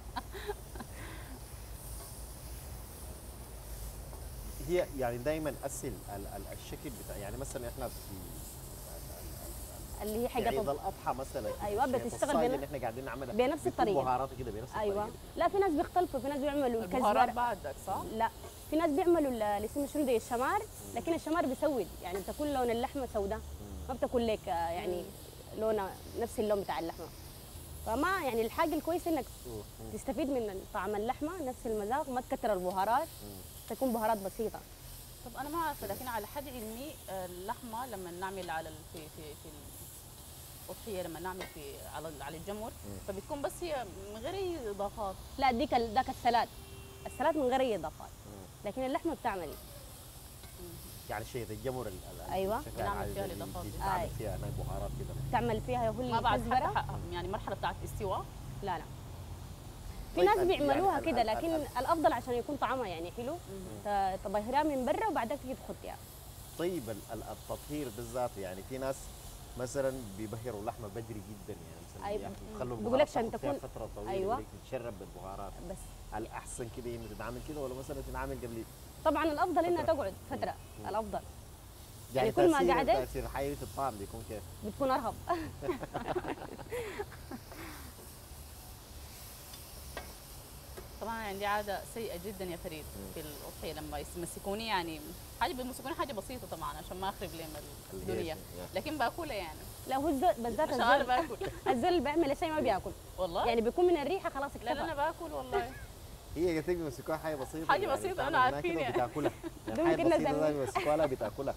Speaker 6: هي يعني دائما اسهل ال- ال- الشكل بتاع يعني مثلا احنا في
Speaker 7: اللي هي
Speaker 6: في عيد
Speaker 7: حاجه
Speaker 6: الاضحى مثلا
Speaker 7: أيوة،
Speaker 6: شيء
Speaker 7: بتشتغل
Speaker 6: الصاج
Speaker 7: بن-
Speaker 6: اللي احنا قاعدين نعملها
Speaker 7: بنفس
Speaker 6: بيكون
Speaker 7: الطريقة.
Speaker 6: بهاراته كده بنفس
Speaker 7: ايوه
Speaker 6: الطريقه.
Speaker 7: لا في ناس بيختلفوا، في ناس بيعملوا
Speaker 5: البهارات
Speaker 7: الكزبره
Speaker 5: بعدك صح؟
Speaker 7: لا في ناس بيعملوا ال- اللي اسمه شنو ده الشمار، لكن الشمار بيسود يعني بتكون لون اللحمه سوداء ما بتكون لك آه، يعني لونها نفس اللون بتاع اللحمه. فما يعني الحاجه الكويسه انك تستفيد من طعم اللحمه نفس المذاق، ما تكتر البهارات، تكون بهارات بسيطه.
Speaker 5: طب انا ما عارفه، لكن على حد علمي آه، اللحمه لما نعمل على ال- في في في الاضحيه لما نعمل في على على الجمر فبتكون بس هي من غير اي اضافات.
Speaker 7: لا ديك ال- ذاك السلاد، السلاد من غير اي اضافات، لكن اللحمه بتعمل
Speaker 6: يعني شيء الجمر ال- ال-
Speaker 7: أيوة.
Speaker 6: الشكل
Speaker 5: بنعمل
Speaker 6: العادي
Speaker 5: فيها
Speaker 6: اللي
Speaker 5: الإضافات دي.
Speaker 6: بتتعمل
Speaker 7: آي.
Speaker 6: فيها هناك بهارات كده.
Speaker 7: تعمل فيها هو
Speaker 5: ما بعد
Speaker 7: الكزبره.
Speaker 5: حتى حق- يعني مرحله بتاعت استواء.
Speaker 7: لا لا في
Speaker 6: طيب
Speaker 7: ناس
Speaker 6: ال-
Speaker 7: بيعملوها
Speaker 6: يعني ال-
Speaker 7: كده،
Speaker 6: ال-
Speaker 7: لكن
Speaker 6: ال-
Speaker 7: الافضل عشان يكون طعمها يعني حلو ت- تبهرها من برا وبعدك تيجي تحطيها.
Speaker 6: طيب ال- ال- التطهير بالذات يعني في ناس مثلا بيبهروا اللحمه بدري جدا يعني مثلا
Speaker 7: أي-
Speaker 6: بياخدوا- يخلوا
Speaker 7: بيقول لك
Speaker 6: البهارات
Speaker 7: عشان
Speaker 6: تاخد فيها
Speaker 7: تكون-
Speaker 6: فتره طويله
Speaker 7: أيوة.
Speaker 6: أيوة. تتشرب بالبهارات.
Speaker 7: بس
Speaker 6: الاحسن كده انه تتعامل كده ولا مثلا تتعامل قبل
Speaker 7: طبعا الافضل انها
Speaker 6: فترة.
Speaker 7: تقعد فتره،
Speaker 6: مم.
Speaker 7: الافضل
Speaker 6: يعني
Speaker 7: كل ما
Speaker 6: تأثير-
Speaker 7: قعدت-
Speaker 6: تاثير حيوي في الطعم بيكون كيف؟
Speaker 7: بتكون ارهب.
Speaker 5: طبعا عندي عاده سيئه جدا يا فريد في الاضحيه لما يمسكوني يعني حاجه بيمسكوني حاجه بسيطه طبعا عشان ما اخرب لهم الدنيا لكن باكلها يعني.
Speaker 8: لا هو الزول بالذات
Speaker 5: شغاله
Speaker 8: الزول
Speaker 5: باكل
Speaker 8: الزول اللي بيعمل شيء ما بياكل
Speaker 5: والله
Speaker 8: يعني بيكون من الريحه خلاص
Speaker 5: لا لا
Speaker 8: اكتفى.
Speaker 5: انا باكل والله.
Speaker 6: هي قلت لك بيمسكوها حاجه بسيطه
Speaker 5: حاجة
Speaker 6: يعني
Speaker 5: بسيطة،
Speaker 6: بتعمل
Speaker 5: أنا
Speaker 6: هناك
Speaker 5: عارفين
Speaker 6: كده
Speaker 5: يعني.
Speaker 6: وبتاكلها يعني
Speaker 8: دول
Speaker 6: حاجه
Speaker 8: كنا
Speaker 6: بسيطه
Speaker 8: زمان.
Speaker 6: ده بيمسكوها لها بتاكلها.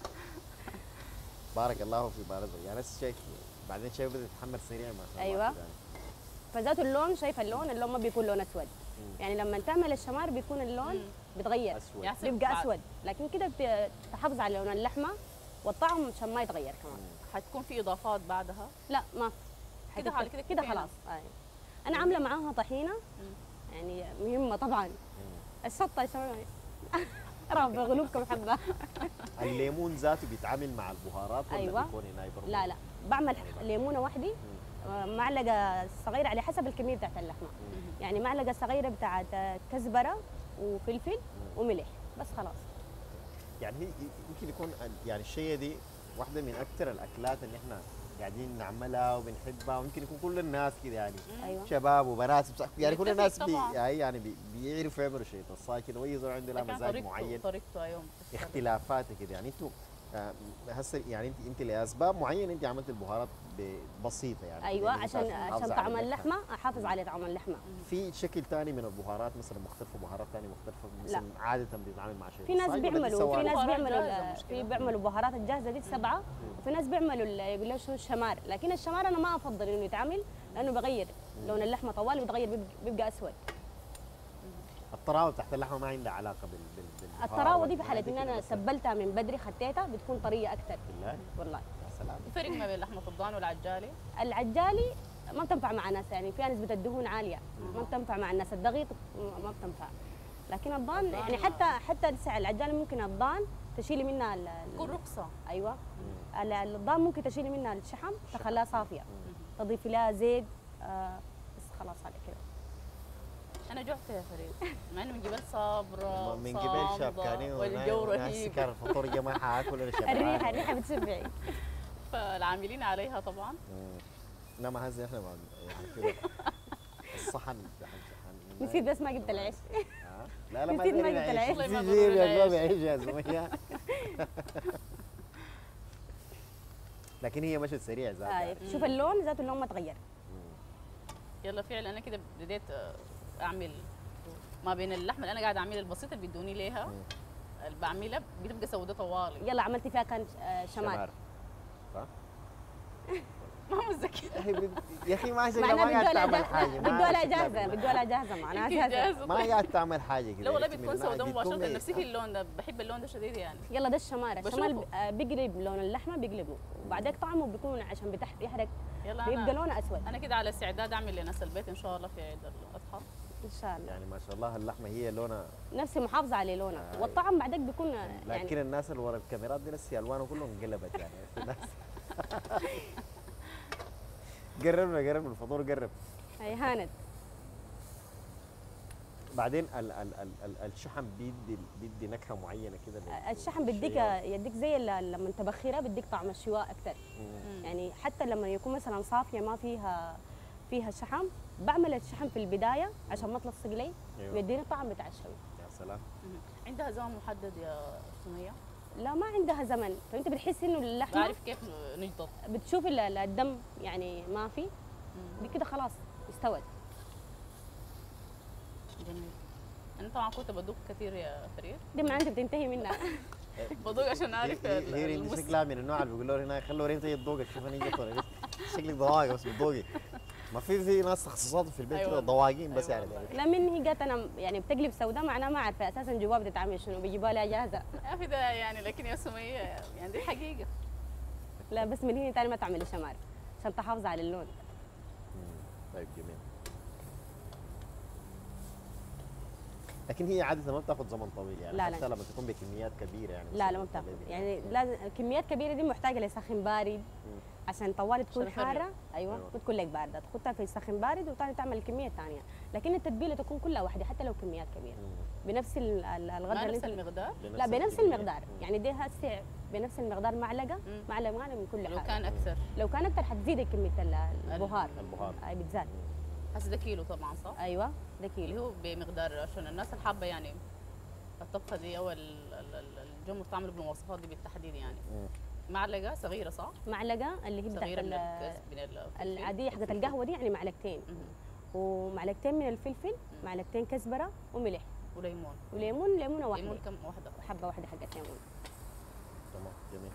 Speaker 6: بارك الله في بارك يعني نفس الشيء بعدين شايف بدأت تتحمل سريع ما شاء الله
Speaker 8: أيوة.
Speaker 6: كده يعني.
Speaker 8: فذات اللون شايف اللون اللون ما بيكون لون اسود يعني لما تعمل الشمار بيكون اللون بيتغير
Speaker 6: اسود
Speaker 5: يحسب
Speaker 8: بيبقى
Speaker 5: بعد-
Speaker 8: اسود لكن كده بت- تحافظ على لون اللحمه والطعم عشان ما يتغير كمان.
Speaker 5: حتكون في اضافات بعدها
Speaker 8: لا ما
Speaker 5: كده
Speaker 8: حتت-
Speaker 5: على كده
Speaker 8: كده
Speaker 5: كفاية.
Speaker 8: خلاص آه. انا عامله معاها طحينه يعني مهمه طبعا الشطه يا شباب رب قلوبكم حبه.
Speaker 6: الليمون ذاته بيتعامل مع البهارات ولا
Speaker 8: أيوة.
Speaker 6: بيكون هنا برضه؟
Speaker 8: لا لا بعمل ليمونه واحده آه، معلقه صغيره على حسب الكميه بتاعت اللحمه يعني معلقه صغيره بتاعت آه، كزبره وفلفل وملح بس خلاص.
Speaker 6: يعني هي يمكن يكون ال- يعني الشيء دي واحده من اكثر الاكلات اللي احنا قاعدين نعملها وبنحبها ويمكن يكون كل الناس كده يعني
Speaker 8: ايوه
Speaker 6: شباب وبنات بصح- يعني كل
Speaker 5: بنتفق
Speaker 6: الناس بي
Speaker 5: طبعاً.
Speaker 6: يعني يعني بي بيعرفوا يعملوا شيء تصاي كده ويزور عنده له
Speaker 5: لكن
Speaker 6: مزاج
Speaker 5: طريقته
Speaker 6: معين
Speaker 5: طريقته ايوه
Speaker 6: اختلافات كده يعني انتوا آه، هسه يعني انت انت لاسباب معينه انت عملت البهارات ب- بسيطه يعني
Speaker 8: ايوه
Speaker 6: لأن أنت
Speaker 8: عشان
Speaker 6: محافظة
Speaker 8: عشان
Speaker 6: على
Speaker 8: طعم
Speaker 6: الريحة.
Speaker 8: اللحمه احافظ على طعم اللحمه.
Speaker 6: في شكل ثاني من البهارات مثلا مختلفه بهارات ثانيه مختلفه مثلا عاده بيتعامل مع شيء
Speaker 8: في ناس
Speaker 6: تصاي ولا دي
Speaker 8: بيعملوا
Speaker 6: سواء؟
Speaker 8: في ناس
Speaker 5: بهارات
Speaker 8: بيعملوا
Speaker 5: جاهزة
Speaker 8: ال-
Speaker 5: مشكلة.
Speaker 8: في بيعملوا بهارات الجاهزه دي السبعه وفي ناس بيعملوا ال- يقولوا شو الشمار لكن الشمار انا ما افضل انه يتعمل لانه بغير لون اللحمه طوال بيتغير بيبقى- بيبقى اسود.
Speaker 6: الطراوه تحت اللحمه ما عندها علاقه بال بال بالبهار
Speaker 8: الطراوه دي في
Speaker 6: والبهار
Speaker 8: حاله ان
Speaker 6: كده
Speaker 8: انا
Speaker 6: بس.
Speaker 8: تبلتها من بدري خديتها بتكون طريه اكثر
Speaker 6: بالله
Speaker 8: والله.
Speaker 6: يا سلام
Speaker 5: الفرق ما بين لحمه الضان والعجالي
Speaker 8: العجالي ما بتنفع مع ناس يعني فيها نسبه الدهون عاليه ما بتنفع مع الناس الدقيق ما بتنفع لكن الضان
Speaker 5: الضان
Speaker 8: يعني حتى حتى لسه العجالي ممكن الضان تشيلي منها ال- ال-
Speaker 5: تكون رخصه
Speaker 8: ايوه ال- الضان ممكن تشيلي منها الشحم تخليها صافيه تضيفي لها زيت آه بس خلاص على كده.
Speaker 5: انا جعت يا فريد مع انه من جبال صابره
Speaker 6: من قبل شابكاني
Speaker 5: والجو رهيب
Speaker 6: سكر الفطور جا ما حاكل انا شبعان
Speaker 8: الريحه الريحه بتشبعي.
Speaker 5: فالعاملين عليها طبعا
Speaker 6: مم. لا ما هذه احنا ما يعني كده الصحن الصحن-
Speaker 8: نسيت بس ما جبت العيش.
Speaker 6: آه. لا لا ما
Speaker 8: نسيت ما
Speaker 6: يدري
Speaker 8: قلت
Speaker 6: العيش.
Speaker 8: العيش.
Speaker 5: والله ما
Speaker 6: زي-
Speaker 5: ضروري
Speaker 6: زي ما
Speaker 5: العيش.
Speaker 6: بعيش يا زلمه لكن هي مشت سريع ذات
Speaker 8: آه
Speaker 6: يعني.
Speaker 8: شوف اللون ذاته اللون ما تغير.
Speaker 5: يلا فعلا انا كده بديت اعمل ما بين اللحمه اللي انا قاعده اعملها البسيطه اللي بيدوني ليها اللي بعملها بتبقى سوداء طوالي
Speaker 8: يلا عملتي فيها كان آه شمال
Speaker 6: شمار صح؟
Speaker 5: ما متذكره
Speaker 6: يا أخي بد- يا اخي ما ما
Speaker 8: معناها
Speaker 6: قاعد
Speaker 8: بدوا لها
Speaker 6: تعمل حاجه
Speaker 8: جاهزه
Speaker 6: ما
Speaker 8: بدوا لها
Speaker 6: شكلها
Speaker 8: جاهزه
Speaker 6: بالله.
Speaker 8: بدوا لها جاهزه معناها
Speaker 5: يمكن
Speaker 8: جاهزه.
Speaker 5: جاهزة.
Speaker 6: ما قاعد تعمل حاجه كده
Speaker 5: لا والله
Speaker 6: قلت من
Speaker 5: بتكون سوداء
Speaker 6: هنا
Speaker 5: مباشره
Speaker 6: بتكون-
Speaker 5: نفسي في اللون ده بحب اللون ده شديد يعني
Speaker 8: يلا ده الشمار الشمار
Speaker 5: بشوفه.
Speaker 8: ب- آه، بيقلب لون اللحمه بيقلبه وبعدين طعمه بيكون عشان بتحت يحرق
Speaker 5: يلا
Speaker 8: بيبقى
Speaker 5: انا
Speaker 8: لونه اسود
Speaker 5: انا كده على استعداد اعمل لناس البيت ان شاء الله في عيد الاضحى
Speaker 8: ان شاء الله.
Speaker 6: يعني ما شاء الله اللحمه هي لونها
Speaker 8: نفسي محافظه على لونها
Speaker 6: آه.
Speaker 8: والطعم بعدك بيكون آه،
Speaker 6: لكن
Speaker 8: يعني
Speaker 6: الناس اللي ورا الكاميرات دي لسه الوانهم كلهم انقلبت يعني في ناس قربنا قربنا الفطور قرب
Speaker 8: هي هانت.
Speaker 6: بعدين ال ال ال ال الشحم بيدي بيدي نكهه معينه كده لل-
Speaker 8: آه، الشحم بديك
Speaker 6: للشيء.
Speaker 8: يديك زي ال- لما تبخرها بديك طعم الشواء اكثر
Speaker 6: مم.
Speaker 8: يعني حتى لما يكون مثلا صافيه ما فيها فيها شحم بعمل الشحم في البدايه عشان ما تلصق لي
Speaker 6: أيوة.
Speaker 8: ويديني الطعم بتاع الشوي.
Speaker 6: يا سلام
Speaker 5: عندها زمن محدد يا سميه
Speaker 8: لا ما عندها زمن فانت بتحسي انه اللحمه
Speaker 5: بعرف كيف نجضط
Speaker 8: بتشوفي ال- ال- الدم يعني ما في دي كده خلاص استوت.
Speaker 5: جميل انا طبعا كنت بدوق كثير يا فريد
Speaker 8: دي ما عندي بتنتهي منها.
Speaker 5: بدوق عشان اعرف
Speaker 6: هي
Speaker 5: ال-
Speaker 6: هي هي
Speaker 5: المس-
Speaker 6: شكلها من النوع اللي بيقولوا هنا خلوا ريم تيجي تذوقك شوف انا جيت ولا شكلك ضواقه بس بتذوقي ما في في ناس تخصصات في البيت
Speaker 5: أيوة
Speaker 6: كده
Speaker 5: والله.
Speaker 6: ضواقين بس
Speaker 5: أيوة
Speaker 6: يعني
Speaker 5: والله.
Speaker 8: لا من هي قالت انا يعني بتقلب سوداء معناها ما عارفه اساسا جواب بتتعمل شنو بيجيبوها لها جاهزه.
Speaker 5: ما في ده يعني لكن يا سميه يعني دي حقيقه
Speaker 8: لا بس من هنا تاني ما تعملي شمال عشان تحافظي على اللون.
Speaker 6: طيب جميل لكن هي عاده ما بتاخذ زمن طويل يعني
Speaker 8: لا، لا.
Speaker 6: حتى لما تكون بكميات كبيره يعني
Speaker 8: لا لا
Speaker 6: مثلاً
Speaker 8: ما بتاخذ
Speaker 6: تقلبي.
Speaker 8: يعني لازم كميات كبيره دي محتاجه لسخن بارد عشان طوال تكون
Speaker 5: عشان أفرق.
Speaker 8: حاره ايوه
Speaker 6: أيوة.
Speaker 8: بتكون لك بارده تحطها في سخن بارد وتاني تعمل الكميه الثانيه لكن التتبيله تكون كلها واحده حتى لو كميات كبيره
Speaker 6: مم.
Speaker 8: بنفس ال- ال- الغداء
Speaker 5: ما
Speaker 8: اللي
Speaker 5: نفس
Speaker 8: انت
Speaker 5: المقدار
Speaker 8: لا بنفس
Speaker 6: الكمية.
Speaker 8: المقدار
Speaker 6: مم.
Speaker 8: يعني دي هسه بنفس المقدار معلقه
Speaker 5: مم.
Speaker 8: معلقه معلقه من كل
Speaker 5: لو
Speaker 8: حاجه
Speaker 5: كان اكثر
Speaker 8: لو كان اكثر حتزيد كميه ال- البهار
Speaker 6: البهار
Speaker 8: هاي بتزاد
Speaker 5: هسه ده كيلو طبعا صح؟
Speaker 8: ايوه ده
Speaker 5: اللي
Speaker 8: كيلو.
Speaker 5: هو بمقدار عشان الناس اللي حابه يعني الطبخه دي او ال- ال- ال- الجمر تعمله بالمواصفات دي بالتحديد يعني.
Speaker 6: مم.
Speaker 5: معلقه صغيره صح؟
Speaker 8: معلقه اللي هي
Speaker 5: صغيره
Speaker 8: بتاعت
Speaker 5: من
Speaker 8: ال-
Speaker 5: الكز من الفلفل.
Speaker 8: العاديه حقت القهوه دي، يعني معلقتين،
Speaker 5: مهم.
Speaker 8: ومعلقتين من الفلفل، معلقتين كزبره وملح
Speaker 5: وليمون.
Speaker 8: وليمون، ليمونه واحده،
Speaker 5: ليمون كم واحده؟
Speaker 8: حبه واحده حقت ليمون.
Speaker 6: تمام جميل.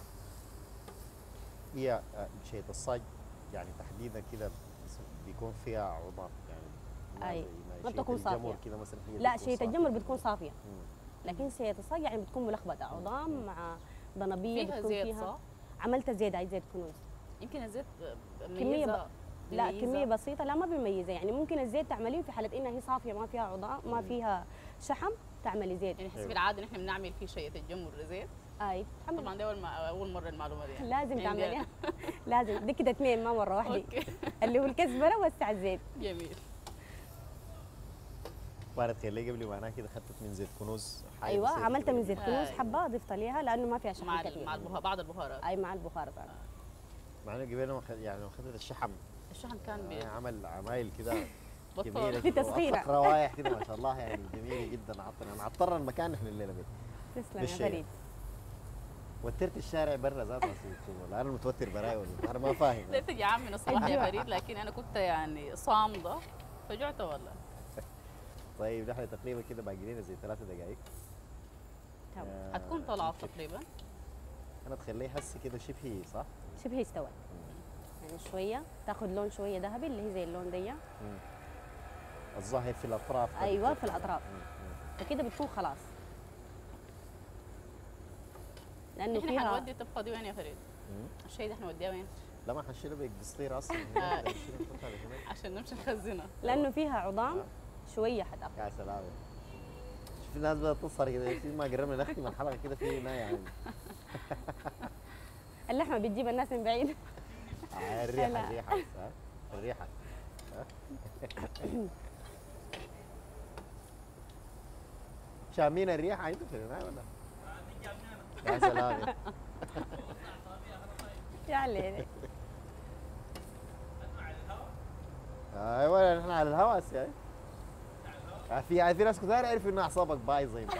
Speaker 6: هي آه، شيء الصاج يعني تحديدا كده بس بيكون فيها عظام يعني ما
Speaker 8: أي.
Speaker 6: زي
Speaker 8: ما
Speaker 6: شيء
Speaker 8: بتكون
Speaker 6: الجمر
Speaker 8: صافية.
Speaker 6: كده مثلا هي
Speaker 8: لا
Speaker 6: بتكون
Speaker 8: شيء
Speaker 6: صافية.
Speaker 8: الجمر بتكون صافيه،
Speaker 6: مم.
Speaker 8: لكن شيء الصاج يعني بتكون ملخبطه، عظام مع ضنابيه
Speaker 5: فيها
Speaker 8: بتكون
Speaker 5: زيت
Speaker 8: فيها.
Speaker 5: صح؟
Speaker 8: عملت زيت، عايز زيت كنوز.
Speaker 5: يمكن الزيت
Speaker 8: كمية
Speaker 5: مميزه.
Speaker 8: لا
Speaker 5: بيميزها.
Speaker 8: كميه بسيطه، لا ما بيميزها، يعني ممكن الزيت تعمليه في حاله انها هي صافيه ما فيها عظام ما فيها شحم تعملي زيت.
Speaker 5: يعني حسب العاده نحن بنعمل فيه شيء الجمر زيت.
Speaker 8: اي تحمل.
Speaker 5: طبعا دي اول ما اول مره المعلومه دي يعني.
Speaker 8: لازم
Speaker 5: عندي
Speaker 8: تعمليها
Speaker 5: أنا.
Speaker 8: لازم دي كده اثنين ما مره واحده.
Speaker 5: اوكي
Speaker 8: اللي هو الكزبره وسع الزيت.
Speaker 5: جميل.
Speaker 6: وانا تخيلي قبل ما انا كده خدت من زيت كنوز حاجة
Speaker 8: ايوه
Speaker 6: بسيطة
Speaker 8: عملت
Speaker 6: كده
Speaker 8: من
Speaker 6: قبل
Speaker 8: زيت
Speaker 6: ما-
Speaker 8: كنوز
Speaker 5: أيوة.
Speaker 8: حبه ضفت عليها لانه ما فيها شحم
Speaker 5: مع ال-
Speaker 8: كثير.
Speaker 5: مع البها- بعض البهارات.
Speaker 8: اي مع البخار بعد.
Speaker 6: مع انه قبل ما خ- يعني لما خدت الشحم
Speaker 5: الشحم كان بي-
Speaker 6: آه، عمل عمايل كده
Speaker 5: بطل.
Speaker 6: جميله
Speaker 8: في
Speaker 6: كده
Speaker 8: تسخيرة.
Speaker 6: وأطلق روايح كده ما شاء الله يعني جميله جدا. عطرنا انا عطرنا المكان نحن الليله بيه.
Speaker 8: تسلم يا
Speaker 6: بالشيء.
Speaker 8: فريد.
Speaker 6: وترت الشارع برا ذات ولا انا متوتر براي ولا انا ما فاهم
Speaker 5: لا تجي عام من الصباح يا فريد، لكن انا كنت يعني صامده فجعت والله.
Speaker 6: طيب نحن تقريبا كده باقي لنا زي ثلاثة دقائق.
Speaker 8: تمام.
Speaker 6: آه،
Speaker 5: هتكون طلعت
Speaker 6: ممكن.
Speaker 5: تقريبا.
Speaker 6: انا تخليه هسه كده شبه صح؟
Speaker 8: شبه استوت، يعني شويه تاخذ لون شويه ذهبي اللي هي زي اللون دي.
Speaker 6: مم. الظاهر في الاطراف.
Speaker 8: ايوه في الاطراف،
Speaker 6: مم. مم.
Speaker 8: فكده بتكون خلاص. لانه
Speaker 5: نحن
Speaker 8: فيها
Speaker 5: حنودي الطبخه دي وين يا فريد؟
Speaker 6: مم.
Speaker 5: الشيء ده حنوديه وين؟
Speaker 6: لا ما حنشيله بقسطير اصلا.
Speaker 5: آه.
Speaker 6: حنشيله نحطها هنا.
Speaker 5: عشان نمشي نخزنها.
Speaker 8: لانه فيها عظام شويه حتاخذ.
Speaker 6: يا سلام. شوف الناس بدأت تصهر كده في ما قربنا نختم الحلقه كده في هنا يعني.
Speaker 8: اللحمه بتجيب الناس من بعيد.
Speaker 6: آه، الريحه
Speaker 8: لا.
Speaker 6: الريحه بس ها الريحه ها؟ شامين الريحه انتوا في النهايه ولا؟ يا سلام.
Speaker 8: يعني
Speaker 6: ايوه نحن على الهواء هسه يعني. آه، في في ناس كثار يعرفوا ان اعصابك بايظه انت.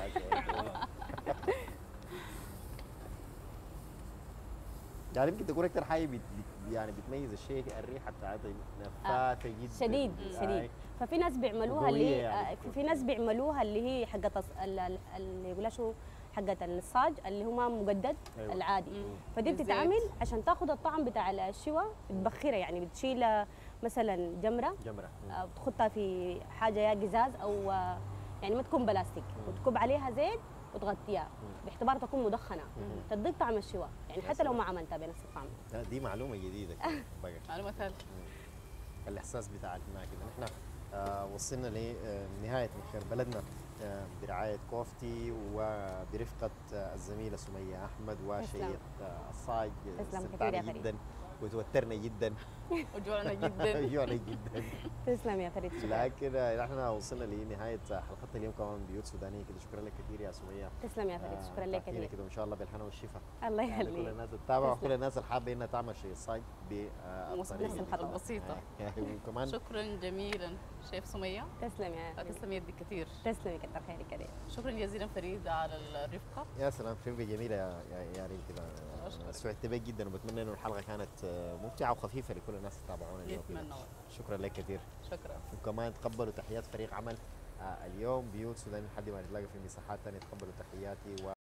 Speaker 6: يعني يمكن تكون اكثر حاجه بت بت- يعني بتميز الشيء الريحه بتاعتها نفاثه جدا.
Speaker 8: شديد
Speaker 6: آه،
Speaker 8: شديد. ففي ناس بيعملوها اللي
Speaker 6: قوية
Speaker 8: هي
Speaker 6: يعني
Speaker 8: آه، في- في ناس بيعملوها اللي هي حقت الص- ال- ال- اللي يقولها شو حقت الصاج اللي هو ما مجدد
Speaker 6: أيوة.
Speaker 8: العادي.
Speaker 5: مم.
Speaker 8: فدي
Speaker 5: بالزيت.
Speaker 8: بتتعمل عشان تاخذ الطعم بتاع الشوى، بتبخرها يعني بتشيل مثلا جمره
Speaker 6: جمره. مم.
Speaker 8: آه، بتحطها في حاجه يا قزاز او آه، يعني ما تكون بلاستيك، وتكب عليها زيت وتغطيها باعتبار تكون مدخنه، تديك طعم الشوى يعني
Speaker 6: يا
Speaker 8: حتى لو
Speaker 6: سلام.
Speaker 8: ما عملتها بنفس الطعم.
Speaker 6: لا، دي معلومه جديده كده بقى.
Speaker 5: معلومه ثالثه.
Speaker 6: الاحساس بتاع هناك كده نحن آه وصلنا لنهايه مخير بلدنا آه برعايه كوفتي وبرفقه آه الزميله سميه احمد وشيخ آه الصاج.
Speaker 8: تسلم كثير
Speaker 6: استمتعنا
Speaker 8: يا فريد.
Speaker 6: جدا وتوترنا جدا.
Speaker 5: وجوعنا جدا.
Speaker 6: جوعنا جدا.
Speaker 8: تسلم يا فريد. شكرا.
Speaker 6: لكن آه، نحن وصلنا لنهايه حلقتنا اليوم كمان بيوت سودانيه كده. شكرا لك كثير يا سميه.
Speaker 8: تسلم يا فريد. شكرا لك
Speaker 6: تعطينا
Speaker 8: كثير.
Speaker 6: كده وان شاء الله بالهنا والشفاء.
Speaker 8: الله
Speaker 6: يعني كل
Speaker 8: يخليك.
Speaker 6: الناس تتابع
Speaker 8: تسلم.
Speaker 6: وكل الناس اللي حابه انها تعمل شيء الصاج بالطريقه
Speaker 5: نفس الحلقة البسيطة.
Speaker 6: وكمان
Speaker 5: شكرا جميلا شيف سميه.
Speaker 8: تسلم يا فريد.
Speaker 5: تسلم يدك كثير.
Speaker 8: تسلمي كتر خيرك كريم.
Speaker 5: شكرا جزيلا فريد على الرفقه.
Speaker 6: يا سلام رفقه جميله يا يا, يا ريم كده. أنا سعدت بك جدا وبتمنى انه الحلقه كانت آه، ممتعه وخفيفه لكل الناس اللي تابعونا اليوم كده.
Speaker 5: يتمنى.
Speaker 6: شكرا لك كثير.
Speaker 5: شكرا.
Speaker 6: وكمان تقبلوا تحيات فريق عمل آه، اليوم بيوت سوداني لحد ما نتلاقى في مساحات ثانيه. تقبلوا تحياتي و